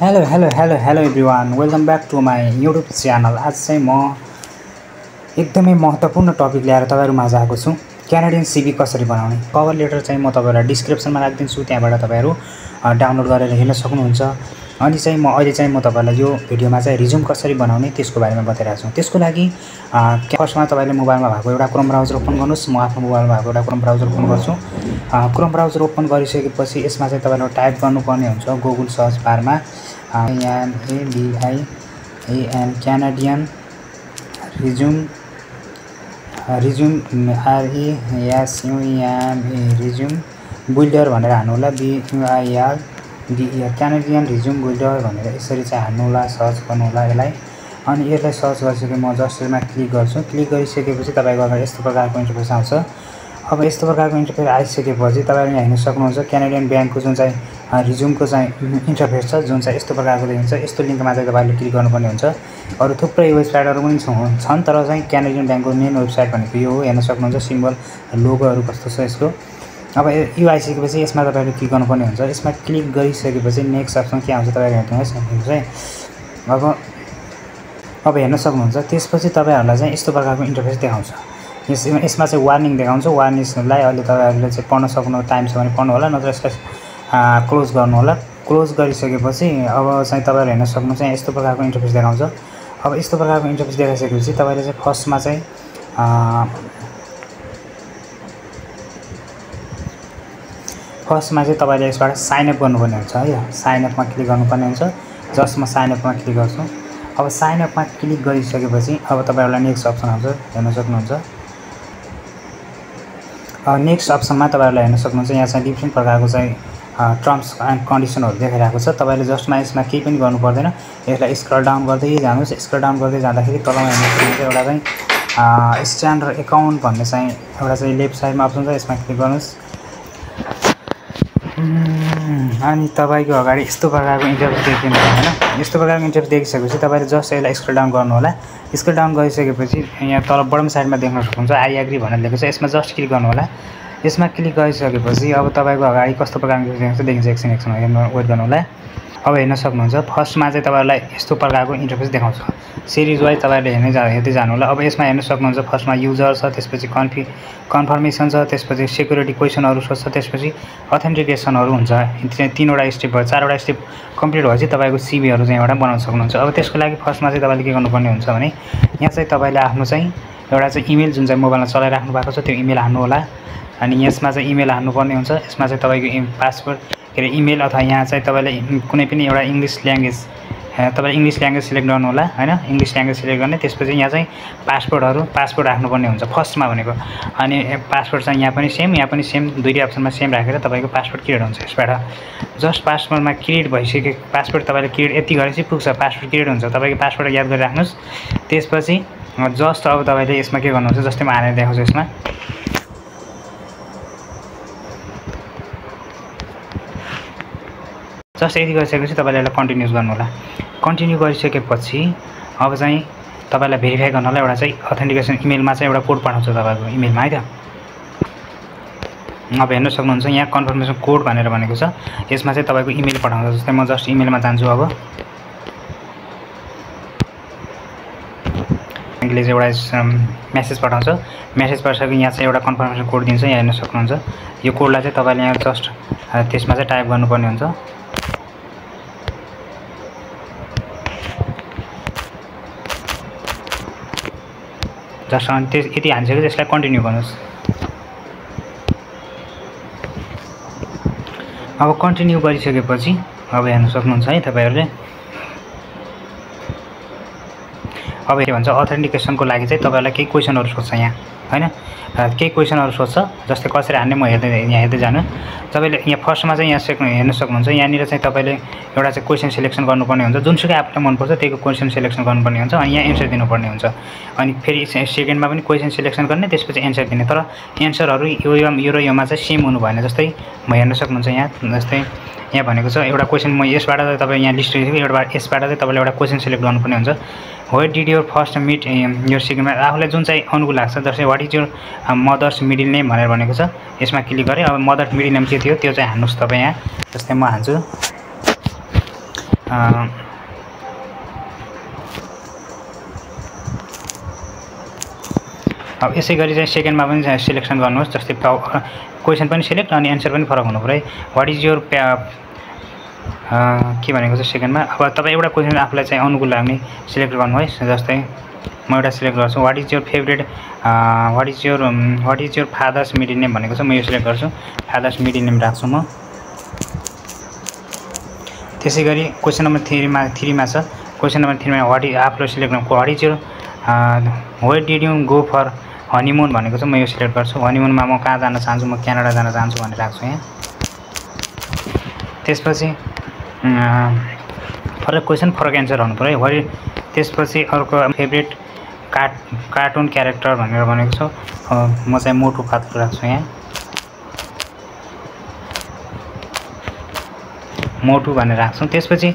Hello everyone, welcome back to my YouTube channel. आज चाहिँ म एकदमै महत्त्वपूर्ण टपिक ल्याएर तपाईहरु माझ आएको छु। क्यानाडियन सिभी कसरी बनाउने। कभर लेटर चाहिँ म तपाईहरुलाई डिस्क्रिप्सनमा राख्दिन्छु, त्यहाँबाट तपाईहरु डाउनलोड गरेर हेर्न सक्नुहुन्छ। अनि चाहिँ म अहिले चाहिँ म तपाईहरुलाई यो भिडियोमा चाहिँ रिज्युम कसरी बनाउने त्यसको बारेमा बताइरहेको छु। त्यसको लागि फर्स्टमा तपाईले मोबाइलमा भएको एउटा क्रोम ब्राउजर ओपन गर्नुस्। म आफ्नो मोबाइलमा भएको एउटा क्रोम ब्राउजर ओपन गर्छु। क्रोम ब्राउजर ओपन गरिसकेपछि यसमा चाहिँ तपाईले टाइप गर्नुपर्ने हुन्छ गुगल सर्च बारमा CANADIAN Canadian resume resume builder भनेर हान्नु होला। BUILDER क्यानाडियन रिज्युम बिल्डर भनेर यसरी चाहिँ हान्नु होला, सर्च गर्नु होला यसलाई। अनि यसलाई सर्च गरिसके म जस्ट यसमा क्लिक गर्छु। क्लिक गरिसकेपछि तपाईको अगाडि यस्तो प्रकारको इन्टरफेस आउँछ। अब यस्तो प्रकारको इन्टरफेस आइसकेपछि तपाईले हेर्न सक्नुहुन्छ क्यानाडियन ब्याङ्कको जुन चाहिँ रिज्युमको चाहिँ इन्टरफेस छ, जुन चाहिँ यस्तो प्रकारको देखिन्छ। यस्तो लिंकमा चाहिँ तपाईले क्लिक गर्नुपर्ने हुन्छ। अरु थुप्रै वेबसाइटहरु पनि छन्, तर चाहिँ क्यानाडियन ब्याङ्कको मेन वेबसाइट भनेको यो हो। हेर्न सक्नुहुन्छ सिम्बल लोगोहरु कस्तो छ यसको। अब यो आइसकेपछि यसमा तपाईले क्लिक गर्नुपर्ने हुन्छ। यसमा क्लिक गरिसकेपछि नेक्स्ट अप्सन के आउँछ तपाईले हेर्नुहोस् है। अब हेर्न सक्नुहुन्छ। त्यसपछि तपाईहरुलाई चाहिँ यस्तो प्रकारको इन्टरफेस देखाउँछ। यसमा चाहिँ वार्निङ देखाउँछ। वार्निङलाई अहिले तपाईहरुले चाहिँ पढ्न सक्नु टाइम छ भने पढ्नु होला, नत्र यसलाई क्लोज गर्नु होला। क्लोज गरिसकेपछि अब चाहिँ तपाईहरु हेर्न सक्नुहुन्छ यस्तो प्रकारको इन्टरफेस देखाउँछ। अब यस्तो प्रकारको इन्टरफेस देखाइसकेपछि तपाईले चाहिँ फर्स्टमा चाहिँ तपाईले यसबाट साइन अप गर्नुपर्ने हुन्छ है। साइन अपमा क्लिक गर्नुपर्ने हुन्छ। जस्ट म साइन अपमा क्लिक गर्छु। अब साइन अपमा क्लिक गरिसकेपछि अब तपाईहरुलाई नेक्स्ट अप्सन आउँछ, हेर्न सक्नुहुन्छ। नेक्स्ट अप्सनमा तपाईहरुलाई हेर्न सक्नुहुन्छ यहाँ चाहिँ डिफ्रेन्ट प्रकारको चाहिँ टर्म्स एन्ड कन्डिसनहरु देखाइरहेको छ। तपाईले जस्टमा यसमा केही पनि गर्नु पर्दैन। यसलाई स्क्रल डाउन गर्दै जानुस्। स्क्रल डाउन गर्दै जाँदाखेरि तलमा हेर्न सक्नुहुन्छ एउटा चाहिँ स्ट्यान्डर्ड अकाउन्ट भन्ने चाहिँ एउटा चाहिँ लेफ्ट साइडमा अप्सन छ, यसमा क्लिक गर्नुस्। अनि तपाईको अगाडि यस्तो प्रकारको इन्टरफेस देखिन्छ हैन। यस्तो प्रकारको इन्टरफेस देखिसकेपछि तपाईले जस्ट यसलाई स्क्रल डाउन गर्नु होला। स्क्रल डाउन गरिसकेपछि यहाँ तल बटम साइडमा देख्न सक्नुहुन्छ आई एग्री भनेर लेखेको छ। यसमा जस्ट क्लिक गर्नु होला। यसमा क्लिक गरिसकेपछि अब तपाईको अगाडि कस्तो प्रकारको देखिन्छ एकछिन वेट गर्नु होला। अब हेर्न सक्नुहुन्छ फर्स्टमा चाहिँ तपाईहरुलाई यस्तो प्रकारको इन्टरफेस देखाउँछ। सिरिज वाइज तपाईले हेर्दै जानु होला। अब यसमा हेर्न सक्नुहुन्छ फर्स्टमा युजर छ, त्यसपछि कन्फर्मेसन छ, त्यसपछि सेक्युरिटी क्वेशनहरु सोध्छ, त्यसपछि अथेन्टिकेसनहरु हुन्छ। तीनवटा स्टेप भयो, चारवटा स्टेप कम्प्लिट भएपछि तपाईको सीभीहरु चाहिँ एउटा बनाउन सक्नुहुन्छ। अब त्यसको लागि फर्स्टमा चाहिँ तपाईले के गर्नुपर्ने हुन्छ भने यहाँ चाहिँ तपाईले आफ्नो चाहिँ एउटा चाहिँ इमेल जुन चाहिँ मोबाइलमा चलाइराख्नु भएको छ त्यो इमेल हान्नु होला। अनि यसमा चाहिँ इमेल हान्नुपर्ने हुन्छ। यसमा चाहिँ तपाईको पासवर्ड इमेल अथवा यहाँ चाहिँ तपाईले कुनै पनि एउटा इंग्लिश ल्याङ्ग्वेज तपाईले इंग्लिश ल्याङ्ग्वेज सिलेक्ट गर्नु होला हैन। इंग्लिश ल्याङ्ग्वेज सिलेक्ट गर्ने, त्यसपछि यहाँ चाहिँ पासवर्ड राख्नुपर्ने हुन्छ फर्स्टमा भनेको। अनि पासवर्ड चाहिँ यहाँ पनि सेम दुईटै अप्सनमा सेम राखेर तपाईको पासवर्ड क्रिएट हुन्छ। यसबाट जस्ट पासवर्डमा क्रिएट भइसके पासवर्ड तपाईले क्रिएट यति गरेपछि पुग्छ, पासवर्ड क्रिएट हुन्छ। तपाईको पासवर्ड याद गरिराख्नुस्। त्यसपछि जस्ट अब तपाईले यसमा के गर्नुहुन्छ, जस्तै म हानेर देखाउँछु। यसमा जस्ट यति गरिसकेपछि तपाईले यसलाई कन्टिन्यू गर्नु होला। कन्टिन्यू गरिसकेपछि अब चाहिँ तपाईलाई भेरिफाई गर्न होला। एउटा चाहिँ अथेन्टिकेसन इमेलमा चाहिँ एउटा कोड पठाउँछ तपाईको इमेलमा है त। अब हेर्न सक्नुहुन्छ यहाँ कन्फर्मेसन कोड भनेर भनेको छ। यसमा चाहिँ तपाईको इमेल पठाउँछ। जस्तै म जस्ट इमेलमा जान्छु। अब ब्याङ्कले चाहिँ एउटा मेसेज पठाउँछ। मेसेज पठाइसकेपछि यहाँ चाहिँ एउटा कन्फर्मेसन कोड दिन्छ। यहाँ हेर्न सक्नुहुन्छ। यो कोडलाई चाहिँ तपाईले यहाँ जस्ट त्यसमा चाहिँ टाइप गर्नुपर्ने हुन्छ। जस्ट अनि यति हानिसकेपछि यसलाई कन्टिन्यू गर्नुस्। अब कन्टिन्यू गरिसकेपछि अब हेर्न सक्नुहुन्छ है तपाईहरुले। अब के भन्छ अथेन्टिकेसनको लागि चाहिँ तपाईहरुलाई केही क्वेशनहरु सोध्छ यहाँ हैन। केही क्वेशनहरु सोध्छ। जस्तै कसरी हान्ने म हेर्दै जानु। तपाईले यहाँ फर्स्टमा चाहिँ यहाँ हेर्न सक्नुहुन्छ। यहाँनिर चाहिँ तपाईले एउटा चाहिँ क्वेशन सिलेक्सन गर्नुपर्ने हुन्छ। जुनसुकै आफुलाई मन पर्छ त्यहीको क्वेशन सिलेक्सन गर्नुपर्ने हुन्छ। अनि यहाँ एन्सर दिनुपर्ने हुन्छ। अनि फेरि सेकेन्डमा पनि क्वेशन सिलेक्सन गर्ने, त्यसपछि एन्सर दिने। तर एन्सरहरु यो र योमा चाहिँ सेम हुनु भएन। जस्तै म हेर्न सक्नुहुन्छ यहाँ जस्तै यहाँ भनेको छ एउटा क्वेशन म यसबाट तपाईले यहाँ लिस्ट गरेको यसबाट चाहिँ तपाईले एउटा क्वेशन सिलेक्ट गर्नुपर्ने हुन्छ। Where did your first meet your सेकेन्डमा आफूलाई जुन चाहिँ अनुकूल लाग्छ। जस्तै what is your mother's middle name भनेर भनेको छ। यसमा क्लिक गरे। अब मदर मिडल नेम के थियो त्यो चाहिँ हान्नुस् तपाई यहाँ। जस्तै म हान्छु अब यसै गरी चाहिँ सेकेन्डमा पनि सिलेक्सन गर्नुहोस्। जस्तै क्वेसन पनि सिलेक्ट अनि एन्सर पनि फरक हुनुपर्यो है। व्हाट इज योर के भनेको चाहिँ सेकेन्डमा अब तपाईँ एउटा क्वेसन आफूलाई चाहिँ अनुकूल लाग्ने सिलेक्ट गर्नु है। जस्तै म एउटा सिलेक्ट गर्छु what is your favourite what is your father's middle name भनेको छ, म यो सिलेक्ट गर्छु, फादर्स मिडल नेम राख्छु म। त्यसै गरी क्वेसन नम्बर 3मा छ, क्वेसन नम्बर 3मा आफूलाई सिलेक्ट गर्नु what is your where did you go for honeymoon भनेको छ, म यो सिलेक्ट गर्छु। हनीमुनमा म कहाँ जान चाहन्छु, म क्यानाडा जान चाहन्छु भनेर राख्छु यहाँ। त्यसपछि फरक क्वेसन फरक एन्सर हुनु पऱ्यो है। त्यसपछि अर्को फेभरेट कार्टुन क्यारेक्टर भनेर भनेको छ, म चाहिँ मोटु पातलु राख्छु यहाँ, मोटु भनेर राख्छौँ। त्यसपछि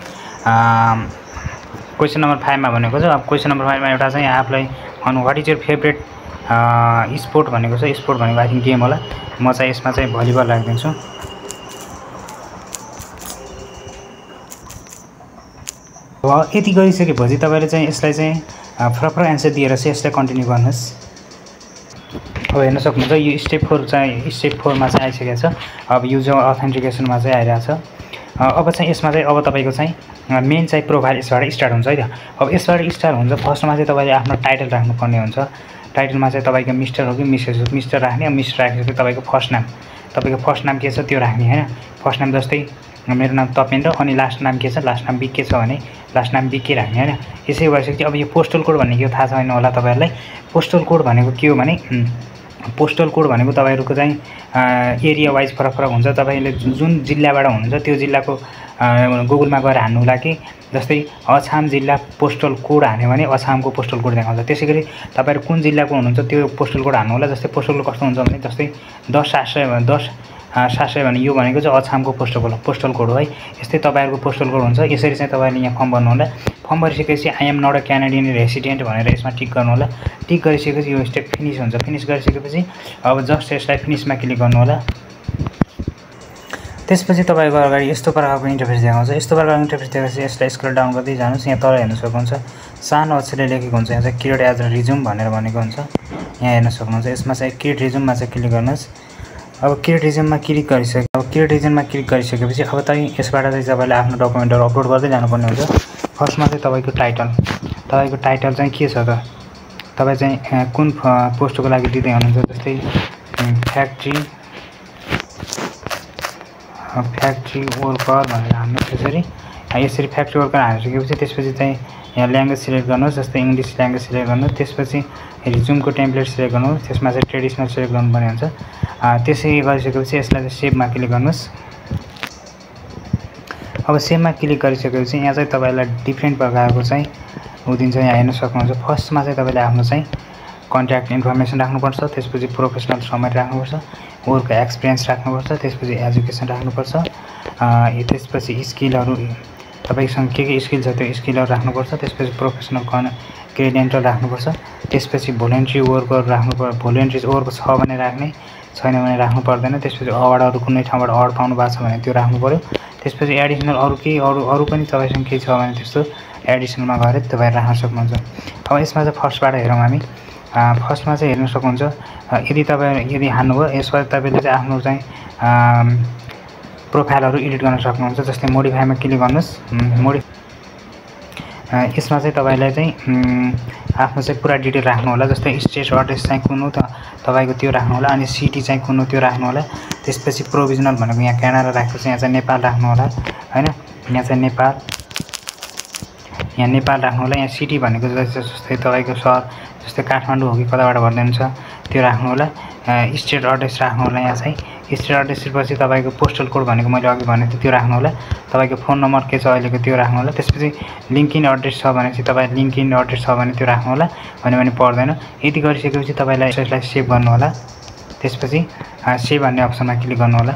क्वेसन नम्बर 5मा भनेको छ, अब क्वेसन नम्बर 5मा एउटा चाहिँ आफूलाई what is your favourite sport भनेको छ, स्पोर्ट भनेको आई थिङ्क गेम होला, म चाहिँ यसमा चाहिँ भलिबल राखिदिन्छु। यति गरिसकेपछि तपाईँले चाहिँ यसलाई चाहिँ फरक एन्सर दिएर चाहिँ यसलाई कन्टिन्यू गर्नुहोस्। अब हेर्न सक्नुहुन्छ यो स्टेप 4मा चाहिँ आइसकेको छ। अब युजर अथेन्टिकेसनमा चाहिँ आइरहेको छ। अब चाहिँ यसमा चाहिँ अब तपाईँको चाहिँ मेन चाहिँ प्रोफाइल यसबाट स्टार्ट हुन्छ है त। अब यसबाट स्टार्ट हुन्छ। फर्स्टमा चाहिँ तपाईँले आफ्नो टाइटल राख्नुपर्ने हुन्छ। टाइटलमा चाहिँ तपाईँको मिस्टर हो कि मिसेस हो, मिस्टर राख्ने। अब मिस्टर राखेपछि तपाईँको फर्स्ट नाम के छ त्यो राख्ने होइन। फर्स्ट नाम जस्तै मेरो नाम तपेन्द्र अनि लास्ट नाम के छ, लास्ट नाम बिके छ भने लास्ट नाम बिके राख्ने होइन। यसै गरिसकेपछि अब यो पोस्टल कोड भन्ने के हो थाहा छैन होला तपाईँहरूलाई। पोस्टल कोड भनेको के हो भने पोस्टल कोड भनेको तपाईँहरूको चाहिँ एरिया वाइज फरक हुन्छ। तपाईँले जुन जिल्लाबाट हुनुहुन्छ त्यो जिल्लाको गुगलमा गएर हान्नु होला कि जस्तै अछाम जिल्ला पोस्टल कोड हान्यो भने अछामको पोस्टल कोड देखाउँछ। त्यसै गरी तपाईँहरू कुन जिल्लाको हुनुहुन्छ त्यो पोस्टल कोड हान्नु होला। जस्तै पोस्टल कोड कस्तो हुन्छ भने जस्तै 10,700 भने यो भनेको चाहिँ अछामको पोस्टल कोड हो है। यस्तै तपाईँहरूको पोस्टल कोड हुन्छ। यसरी चाहिँ तपाईँले यहाँ फर्म भर्नु होला। फर्म भरिसकेपछि I am not a Canadian resident भनेर यसमा टिक गर्नु होला। टिक गरिसकेपछि यो स्टेप फिनिस हुन्छ। फिनिस गरिसकेपछि अब जस्ट यसलाई फिनिसमा क्लिक गर्नु होला। त्यसपछि तपाईँको अगाडि यस्तो प्रकारको इन्टरफेस देखाउँछ। यस्तो प्रकारको इन्टरफेस देखाएपछि यसलाई स्क्रल डाउन गर्दै जानुहोस्। यहाँ तल हेर्न सक्नुहुन्छ सानो अक्षरले लेखेको हुन्छ, यहाँ चाहिँ क्रिएट एज अ रिज्युम भनेर भनेको हुन्छ। यहाँ हेर्न सक्नुहुन्छ। यसमा चाहिँ क्रिएट रिज्युममा चाहिँ क्लिक गर्नुहोस्। अब क्रिएट रिज्युममा क्लिक गरिसकेपछि अब चाहिँ यसबाट चाहिँ तपाईँले आफ्नो डकुमेन्टहरू अपलोड गर्दै जानुपर्ने हुन्छ। फर्स्टमा चाहिँ तपाईँको टाइटल चाहिँ के छ त, तपाईँ चाहिँ कुन पोस्टको लागि दिँदै हुनुहुन्छ। जस्तै फ्याक्ट्री वर्कर भनेर हान्नुहोस्। यसरी फ्याक्ट्री वर्कर हालिसकेपछि त्यसपछि चाहिँ यहाँ ल्याङ्ग्वेज सिलेक्ट गर्नुहोस्। जस्तै इङ्ग्लिस ल्याङ्ग्वेज सिलेक्ट गर्नुहोस्। त्यसपछि रिज्युमको टेम्प्लेट सिलेक्ट गर्नुहोस्। त्यसमा चाहिँ ट्रेडिसनल सिलेक्ट गर्नुपर्ने हुन्छ। त्यसै गरिसकेपछि यसलाई चाहिँ सेभमा क्लिक गर्नुहोस्। अब सेभमा क्लिक गरिसकेपछि यहाँ चाहिँ तपाईँलाई डिफ्रेन्ट प्रकारको चाहिँ दिन्छ। यहाँ हेर्न सक्नुहुन्छ। फर्स्टमा चाहिँ तपाईँले आफ्नो चाहिँ कन्ट्याक्ट इन्फर्मेसन राख्नुपर्छ। त्यसपछि प्रोफेसनल समरी राख्नुपर्छ, वर्क एक्सपिरियन्स राख्नुपर्छ, त्यसपछि एजुकेसन राख्नुपर्छ, त्यसपछि स्किलहरू तपाईँसँग के स्किल छ त्यो स्किलहरू राख्नुपर्छ। त्यसपछि प्रोफेसनल क्रेडेन्टल राख्नुपर्छ। त्यसपछि भोलिन्ट्री वर्कहरू राख्नुपर्छ। भोलिन्ट्री वर्क छ भने राख्ने, छैन भने राख्नु पर्दैन। त्यसपछि अवार्डहरू कुनै ठाउँबाट अवार्ड पाउनु भएको छ भने त्यो राख्नु पऱ्यो। त्यसपछि एडिसनल अरू पनि तपाईँसँग केही छ भने त्यस्तो एडिसनलमा गएर तपाईँ राख्न सक्नुहुन्छ। अब यसमा चाहिँ फर्स्टबाट हेरौँ हामी। फर्स्टमा चाहिँ हेर्न सक्नुहुन्छ यदि हान्नुभयो यसबाट तपाईँले चाहिँ आफ्नो चाहिँ प्रोफाइलहरू एडिट गर्न सक्नुहुन्छ। जस्तै मोडिफाईमा क्लिक गर्नुहोस्। यसमा चाहिँ तपाईँलाई चाहिँ आफ्नो चाहिँ पुरा डिटेल राख्नु होला। जस्तै स्टेट एड्रेस चाहिँ कुन हो तपाईँको त्यो राख्नु होला, अनि सिटी चाहिँ कुन हो त्यो राख्नु होला। त्यसपछि प्रोभिजनल भनेको यहाँ क्यानाडा राखेको छ, यहाँ चाहिँ नेपाल राख्नु होला हैन। यहाँ चाहिँ नेपाल राख्नु होला। यहाँ सिटी भनेको जस्तै तपाईँको सहर जस्तै काठमाडौँ हो कि कताबाट भन्दै हुन्छ त्यो राख्नु होला। स्टेट एड्रेस राख्नु होला। यहाँ चाहिँ स्टेट एड्रेसपछि तपाईँको पोस्टल कोड भनेको मैले अघि भनेको थिएँ त्यो राख्नु होला। तपाईँको फोन नम्बर के छ अहिलेको त्यो राख्नु होला। त्यसपछि लिङ्कइन एड्रेस छ भनेपछि तपाईँ लिङ्कइन एड्रेस छ भने त्यो राख्नु होला, भन्यो भने पर्दैन। यति गरिसकेपछि तपाईँलाई यसलाई सेभ गर्नु होला। त्यसपछि सेभ भन्ने अप्सनमा क्लिक गर्नु होला।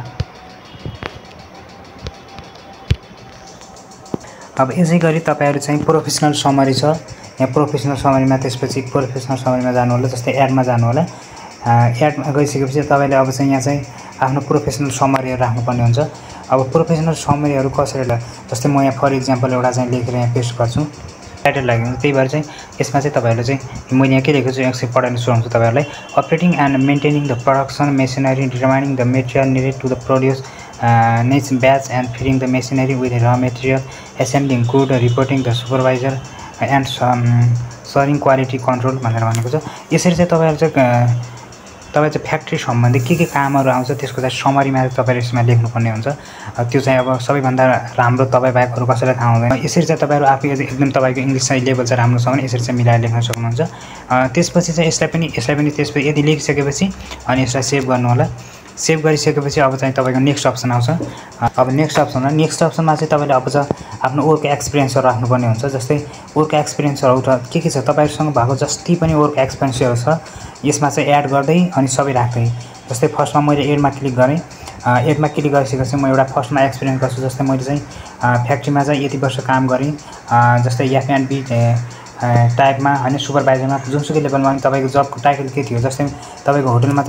अब यसै गरी तपाईँहरू चाहिँ प्रोफेसनल समरी छ, यहाँ प्रोफेसनल समरीमा त्यसपछि प्रोफेसनल समरीमा जानु होला। जस्तै एडमा जानु होला। एडमा गइसकेपछि तपाईँले अब चाहिँ यहाँ चाहिँ आफ्नो प्रोफेसनल समरीहरू राख्नुपर्ने हुन्छ। अब प्रोफेसनल समरीहरू कसरी जस्तै म यहाँ फर इक्जाम्पल एउटा चाहिँ लेखेर यहाँ पेस्ट गर्छु टाइटल लाग्यो त्यही भएर चाहिँ यसमा चाहिँ तपाईहरुले चाहिँ मैले यहाँ के लेखेको छु एकछिन पढाउन सुनाउँछु तपाईहरुलाई operating and maintaining the production machinery determining the material needed to the produce next batch and feeding the machinery with raw material assembling good reporting the supervisor and ensuring quality control भनेर भनेको छ। यसरी चाहिँ तपाईहरु चाहिँ factory सम्बन्धी के कामहरु आउँछ त्यसको चाहिँ समरीमा तपाईहरु यसमा लेख्नुपर्ने हुन्छ। त्यो चाहिँ अब सबैभन्दा राम्रो तपाई बाहेक अरु कसैलाई थाहा हुँदैन। यसरी चाहिँ तपाईहरु आफै एकदम तपाईको इंग्लिश चाहिँ लेभल चाहिँ राम्रो छ भने यसरी चाहिँ मिलाएर लेख्न सक्नुहुन्छ। त्यसपछि चाहिँ यसलाई पनि त्यसपछि यदि लेखिसकेपछि अनि यसलाई सेभ गर्नु होला। सेभ गरिसकेपछि अब चाहिँ तपाईको नेक्स्ट अप्सन आउँछ। अब नेक्स्ट अप्सनमा चाहिँ तपाईले अब चाहिँ आफ्नो वर्क एक्सपिरियन्सहरु राख्नुपर्ने हुन्छ। जस्तै वर्क एक्सपिरियन्सहरु के छ तपाईहरुसँग भएको जति पनि वर्क एक्सपिरियन्सहरु छ यसमा चाहिँ एड गर्दै अनि सबै राख्दै। जस्तै फर्स्टमा मैले एडमा क्लिक गरेँ। एडमा क्लिक गरिसकेपछि म एउटा फर्स्टमा एक्सपिरियन्स गर्छु। जस्तै मैले चाहिँ फ्याक्ट्रीमा चाहिँ यति वर्ष काम गरेँ। जस्तै एफ&बी टाइपमा हैन सुपरभाइजरमा जुनसुकै लेभलमा पनि तपाईको जबको टाइटल के थियो। जस्तै तपाईको होटलमा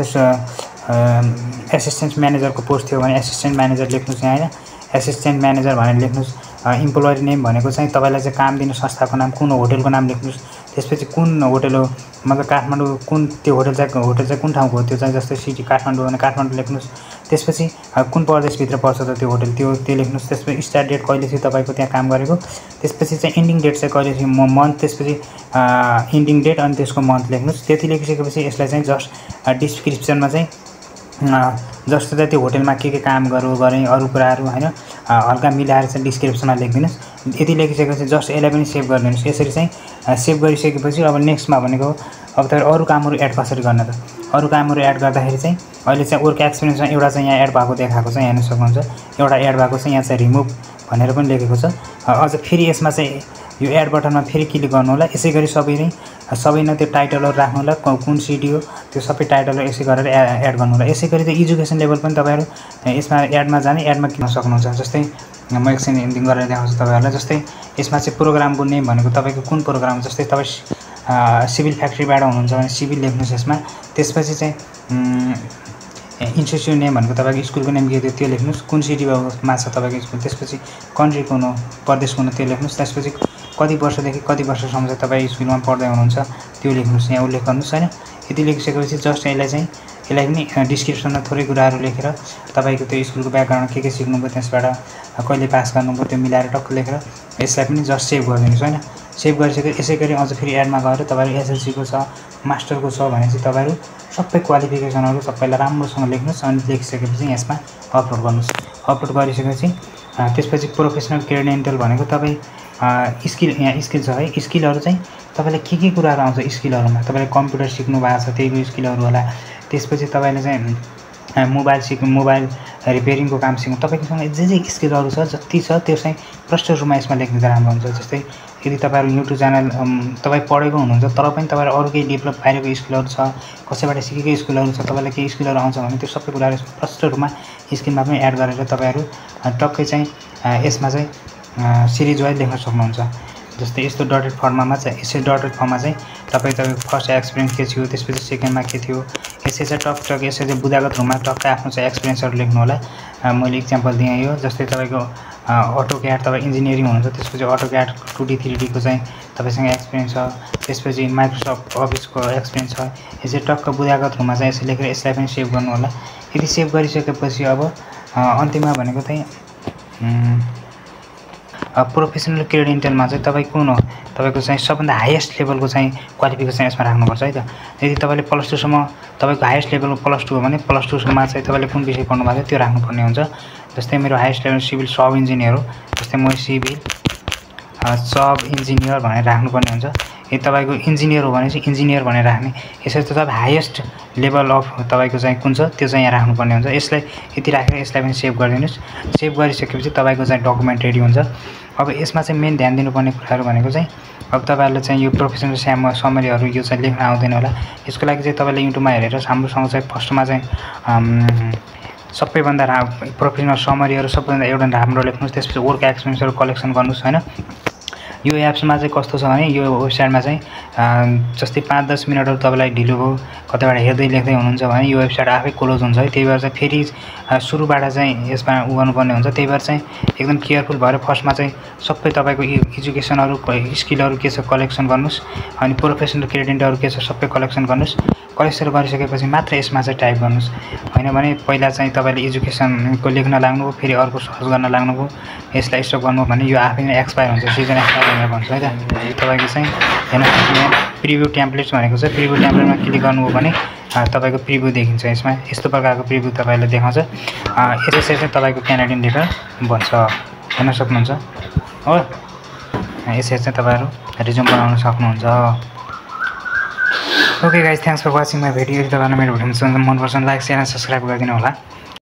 चाहिँ एसिस्टेन्ट म्यानेजरको पोस्ट थियो भने एसिस्टेन्ट म्यानेजर लेख्नुस् यहाँ हैन। एसिस्टेन्ट म्यानेजर भनेर लेख्नुस्। इम्प्लोयर नेम भनेको चाहिँ तपाईलाई चाहिँ काम दिने संस्थाको नाम कुन होटलको नाम लेख्नुस्। त्यसपछि कुन होटल हो मतलब काठमाडौँ कुन त्यो होटल चाहिँ कुन ठाउँको हो त्यो चाहिँ जस्तै सिटी काठमाडौँ भने काठमाडौँ लेख्नुस्। त्यसपछि कुन प्रदेशभित्र पर्छ त त्यो होटल त्यो लेख्नुस्। त्यसपछि स्टार्ट डेट कहिले थियो तपाईको त्यहाँ काम गरेको। त्यसपछि चाहिँ एन्डिङ डेट चाहिँ कहिले थियो मन्थ। त्यसपछि एन्डिङ डेट अनि त्यसको मन्थ लेख्नुस्। त्यति लेखिसकेपछि यसलाई चाहिँ जस्ट डिस्क्रिप्सनमा चाहिँ जस्तो चाहिँ त्यो होटलमा के काम गरेँ अरु कुराहरु हैन हल्का मिलाएर चाहिँ डिस्क्रिप्सनमा लेखिदिनुस्। यति लेखिसकेपछि जस्ट यसलाई पनि सेभ गरिदिनुस्। यसरी चाहिँ सेभ गरिसकेपछि अब नेक्स्टमा भनेको अब तपाईहरु अरु कामहरु एड कसरी गर्न त। अरु कामहरु एड गर्दाखेरि चाहिँ अहिले चाहिँ वर्क एक्सपिरियन्समा एउटा चाहिँ यहाँ एड भएको देखाएको छ हेर्न सक्नुहुन्छ। एउटा एड भएको छ यहाँ चाहिँ रिमुभ भनेर पनि लेखेको छ। अझ फेरि यसमा चाहिँ यो एड बटनमा फेरि क्लिक गर्नु होला। यसै गरी सबै नै त्यो टाइटलहरु राख्नु होला कुन सिटी हो त्यो सबै टाइटलहरु यसै गरेर एड गर्नु होला। यसै गरी चाहिँ एजुकेसन लेभल पनि तपाईहरु यसमा एडमा जाने एडमा क्लिक गर्न सक्नुहुन्छ। जस्तै म एकछिन एन्डिङ गरेर देखाउँछु तपाईहरुलाई। जस्तै यसमा चाहिँ प्रोग्रामको नेम भनेको तपाईको कुन प्रोग्राम जस्तै तपाई सिभिल फ्याक्ट्रीबाट हुनुहुन्छ भने सिभिल लेख्नुस् यसमा। त्यसपछि चाहिँ इन्स्टिट्युट नेम भनेको तपाईको स्कुलको नेम के थियो त्यो लेख्नुस्। कुन सिटीमा छ तपाईको स्कुल। त्यसपछि कन्ट्री कुन हो प्रदेश कुन हो त्यो लेख्नुस्। त्यसपछि कति वर्षदेखि कति वर्षसम्म चाहिँ तपाई स्कुलमा पढ्दै हुनुहुन्छ त्यो लेख्नुस् यहाँ उल्लेख गर्नुस् हैन। यति लेखिसकेपछि जस्ट यसलाई पनि डिस्क्रिप्सनमा थोरै कुराहरु लेखेर तपाईको त्यो स्कुलको ब्याकग्राउन्ड के सिक्नुभयो त्यसबाट कहिले पास गर्नुभयो त्यो मिलाएर टक्क लेखेर यसलाई पनि जस्ट सेभ गरिदिनुस् हैन। सेभ गरिसकेपछि यसै गरी अझ फेरि एडमा गएर तपाईहरु एसएलसी को छ मास्टरको छ भने चाहिँ तपाईहरु सबै क्वालिफिकेसनहरु सबैलाई राम्रोसँग लेख्नुस्। अनि लेखिसकेपछि यसमा अपलोड गर्नुस्। अपलोड गरिसकेपछि त्यसपछि प्रोफेसनल क्रेडेन्शियल भनेको तपाई स्किल यहाँ स्किल छ है। स्किलहरु चाहिँ तपाईलाई के कुराहरु आउँछ स्किलहरुमा तपाईले कम्प्युटर सिक्नु भएको छ त्यही स्किलहरु होला। त्यसपछि तपाईले चाहिँ मोबाइल रिपेयरिङको काम सिक्नु तपाईकोसँग जे स्किलहरु छ जति छ त्यो चाहिँ प्रष्ट रूपमा यसमा लेख्नु त राम्रो हुन्छ। जस्तै यदि तपाईहरु युट्युब च्यानल तपाई पढेको हुनुहुन्छ तर पनि तपाईहरु अरु केही डेभलप पारेको स्किलहरु छ कसैबाट सिकेको स्किलहरु छ तपाईलाई केही स्किलहरु आउँछ भने त्यो सबै कुराहरु प्रष्ट रूपमा स्किलमा पनि एड गरेर तपाईहरु टक्कै चाहिँ यसमा चाहिँ सिरिज वाइज लेख्न सक्नुहुन्छ। जस्तै यस्तो डटेड फर्ममा चाहिँ यसै डटेड फर्ममा चाहिँ तपाईको फर्स्ट एक्सपिरियन्स के थियो त्यसपछि सेकेन्डमा के थियो यसै चाहिँ टक यसै चाहिँ बुदागत रूपमा टक्क आफ्नो चाहिँ एक्सपिरियन्सहरु लेख्नु होला। मैले एक्जाम्पल दिएँ यो जस्तै तपाईको अटोक्याड तपाई इन्जिनियरिङ हुनुहुन्छ त्यसपछि अटोक्याड 2D 3D को चाहिँ तपाईसँग एक्सपिरियन्स छ। त्यसपछि माइक्रोसफ्ट अफिसको एक्सपिरियन्स छ। यसै टक्क बुदागत रूपमा चाहिँ यसै लेखेर यसलाई पनि सेभ गर्नु होला। यदि सेभ गरिसकेपछि अब अन्तिममा भनेको चाहिँ प्रोफेसनल क्रेडेन्शियलमा चाहिँ तपाई कुन हो तपाईको चाहिँ सबभन्दा हाईएस्ट लेभलको चाहिँ क्वालिफिकेसन यसमा राख्नुपर्छ है त। यदि तपाईले +2 सम्म तपाईको हाईएस्ट लेभलको +2 हो भने +2 सम्म चाहिँ तपाईले कुन विषय पढ्नु भएको त्यो राख्नुपर्ने हुन्छ। जस्तै मेरो highest level civil sub engineer हो। जस्तै म सिभिल सब इन्जिनियर भनेर राख्नुपर्ने हुन्छ। यदि तपाईको इन्जिनियर हो भने चाहिँ इन्जिनियर भनेर राख्ने। यसरी त तपाईँ हाईएस्ट लेभल अफ तपाईको चाहिँ कुन छ त्यो चाहिँ यहाँ राख्नुपर्ने हुन्छ। यसलाई यति राखेर यसलाई पनि सेभ गरिदिनुस्। सेभ गरिसकेपछि तपाईको चाहिँ डकुमेन्ट रेडी हुन्छ। अब यसमा चाहिँ मेन ध्यान दिनुपर्ने कुराहरु भनेको चाहिँ अब तपाईहरुले चाहिँ यो प्रोफेसनल समरीहरु यो चाहिँ लेख्न आउँदैन होला। यसको लागि चाहिँ तपाईले युट्युबमा हेरेर हाम्रोसँग चाहिँ फर्स्टमा चाहिँ सबैभन्दा प्रोफेसनल समरीहरु सबैभन्दा एउटा राम्रो लेख्नुस्। त्यसपछि वर्क एक्सपिरियन्सहरु कलेक्सन गर्नुस् हैन। यो एप्समा चाहिँ कस्तो छ भने यो वेबसाइटमा चाहिँ जस्तै 5-10 मिनटहरू तपाईँलाई ढिलो भयो कतैबाट हेर्दै लेख्दै हुनुहुन्छ भने यो वेबसाइट आफै क्लोज हुन्छ है। त्यही भएर चाहिँ फेरि सुरुबाट चाहिँ यसमा गर्नुपर्ने हुन्छ। त्यही भएर चाहिँ एकदम केयरफुल भएर फर्स्टमा चाहिँ सबै तपाईँको एजुकेसनहरू स्किलहरू के छ कलेक्सन गर्नुहोस्, अनि प्रोफेसनल क्रेडेन्टहरू के छ सबै कलेक्सन गर्नुहोस्। कलेक्सन गरिसकेपछि मात्र यसमा चाहिँ टाइप गर्नुहोस्, होइन भने पहिला चाहिँ तपाईँले एजुकेसनको लेख्न लाग्नुभयो, फेरि अर्को सर्च गर्न लाग्नुभयो, यसलाई स्टप गर्नु भने यो आफै नै एक्सपायर हुन्छ, सिजन एक्सपायर भनेर भन्छ है त। तपाईँको चाहिँ हेर्नु प्रिभ्यू टेम्प्लेट्स भनेको छ, प्रिभ्यू टेम्प्लेटमा क्लिक गर्नुभयो भने तपाईँको प्रिभ्यू देखिन्छ। यसमा यस्तो प्रकारको प्रिभ्यू तपाईँलाई देखाउँछ। यसरी चाहिँ तपाईँको क्यानाडियन लेटर बन्छ, हेर्न सक्नुहुन्छ हो। यसरी चाहिँ तपाईँहरू रिज्युम बनाउन सक्नुहुन्छ। Okay guys, thanks for watching my video. यदि तपाईँलाई मेरो भिडियो मनपर्छ लाइक, सेयर एन्ड सब्सक्राइब गरिदिनु होला।